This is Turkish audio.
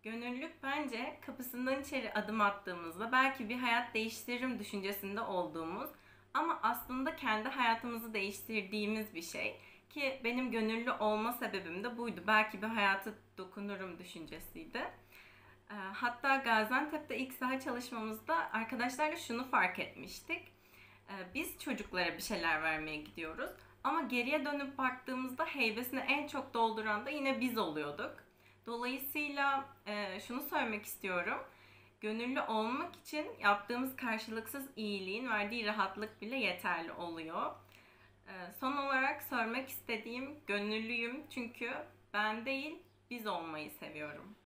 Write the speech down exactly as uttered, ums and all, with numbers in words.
Gönüllülük bence kapısından içeri adım attığımızda belki bir hayat değiştiririm düşüncesinde olduğumuz ama aslında kendi hayatımızı değiştirdiğimiz bir şey. Ki benim gönüllü olma sebebim de buydu. Belki bir hayata dokunurum düşüncesiydi. Ee, Hatta Gaziantep'te ilk saha çalışmamızda arkadaşlarla şunu fark etmiştik. Ee, Biz çocuklara bir şeyler vermeye gidiyoruz. Ama geriye dönüp baktığımızda heybesini en çok dolduran da yine biz oluyorduk. Dolayısıyla e, şunu söylemek istiyorum. Gönüllü olmak için yaptığımız karşılıksız iyiliğin verdiği rahatlık bile yeterli oluyor. E, son olarak söylemek istediğim gönüllüyüm çünkü ben değil biz olmayı seviyorum.